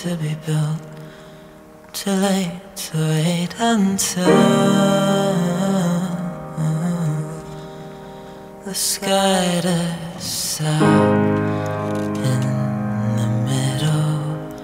to be built, too late to wait until the sky is out in the middle.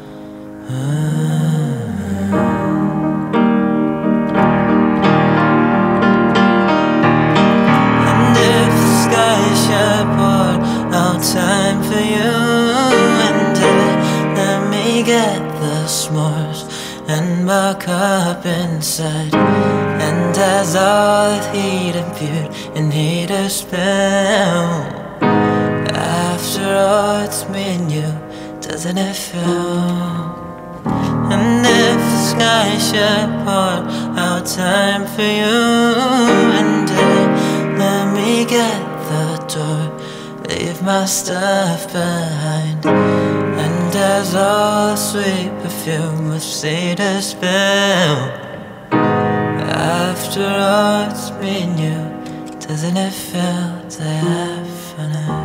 And if the sky should pour out time for you and let me get the s'mores and buck up inside. And as all the heat imbued in heat is spent, after all it's me and you, doesn't it feel? And if the sky should pour out time for you and let me get the door, leave my stuff behind. And as all the sweet perfume of cedars spill, after all it's me and you, doesn't it feel diaphanous?